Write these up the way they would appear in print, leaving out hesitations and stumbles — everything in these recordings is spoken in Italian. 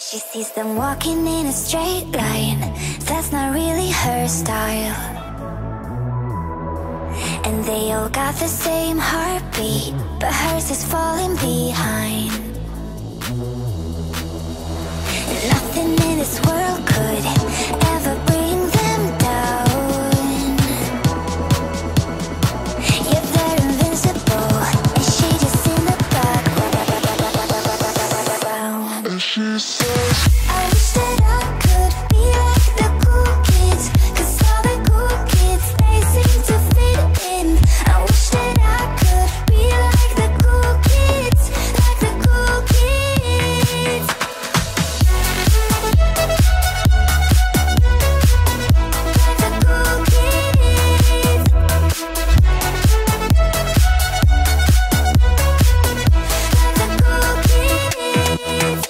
She sees them walking in a straight line. That's not really her style. And they all got the same heartbeat, but hers is falling behind. And nothing in this world could ever bring them down. Yeah, they're invincible, and she just in the background. And she says, I wish that I could be like the cool kids, 'cause all the cool kids, they seem to fit in. I wish that I could be like the cool kids, like the cool kids. Like the cool kids. Like the cool kids.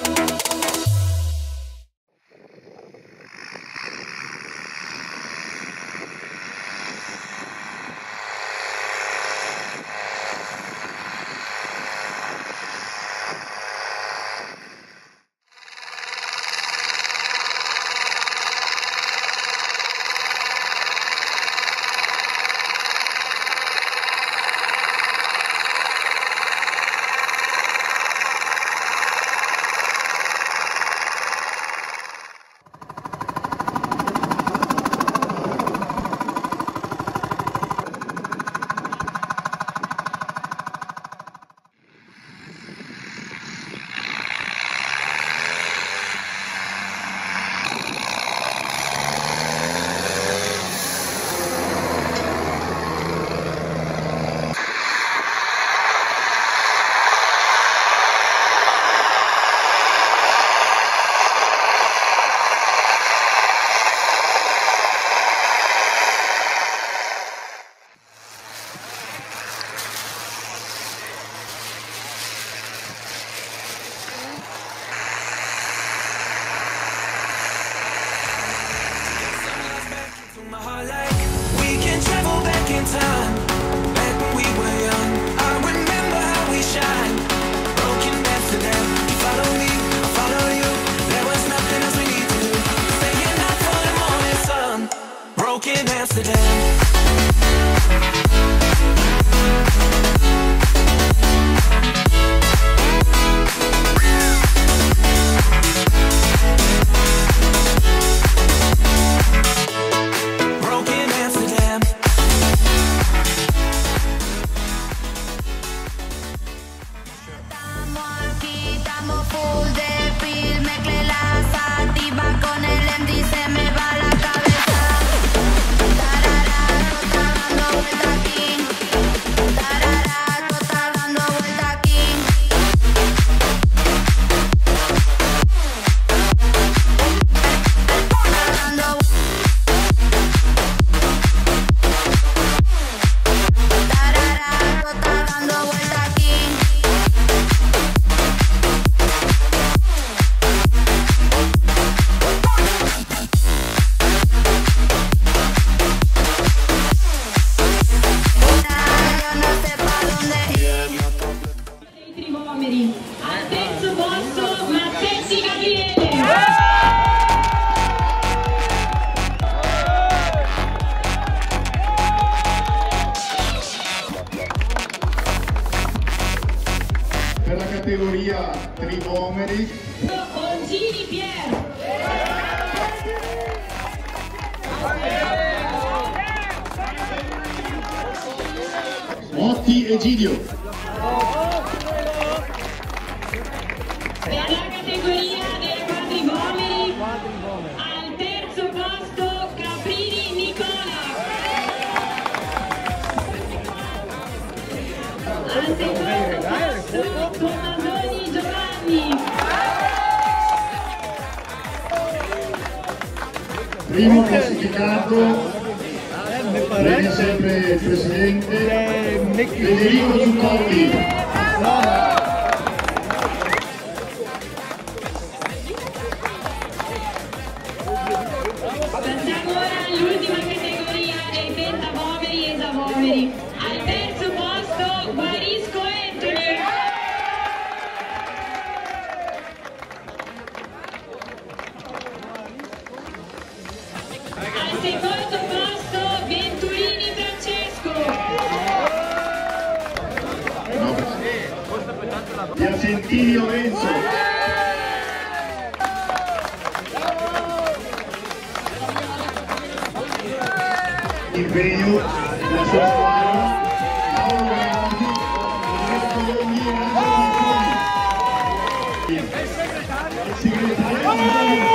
Al terzo posto Mattessi Gabriele. Per la categoria Trivomeri Ongini Pier. Motti Egidio. Per la categoria dei quadrivomeri, al terzo posto Caprini Nicola. Al secondo posto Tommasoni Giovanni. Primo classificato, viene sempre il presidente Federico Zuccotti. Passiamo ora all'ultima categoria dei pentavomeri e esavomeri. Al terzo posto Guarisco Anthony. secondo posto Venturini Francesco. Piacentini Lorenzo. Impegno della sua squadra. Paolo Galanti, Francesco Longhi e Angelo Marconi. Il segretario